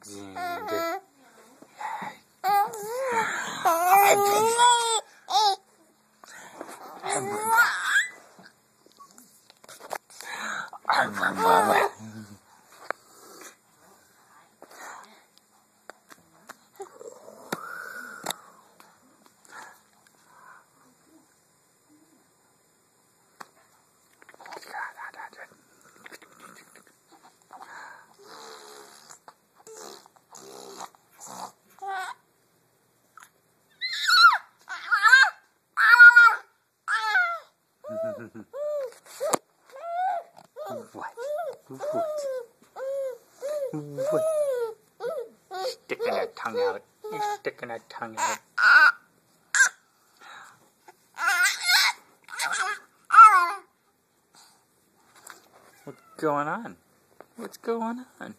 Alexander. What? What? Sticking her tongue out. You're sticking her tongue out. What's going on? What's going on?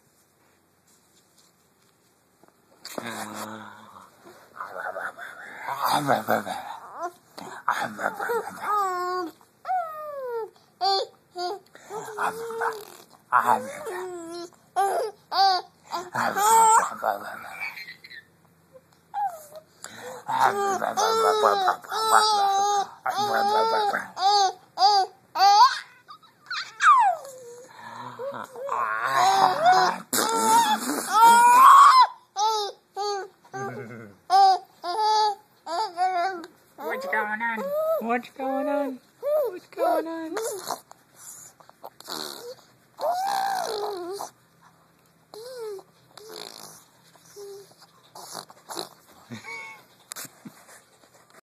What's going on? What's going on? What's going on?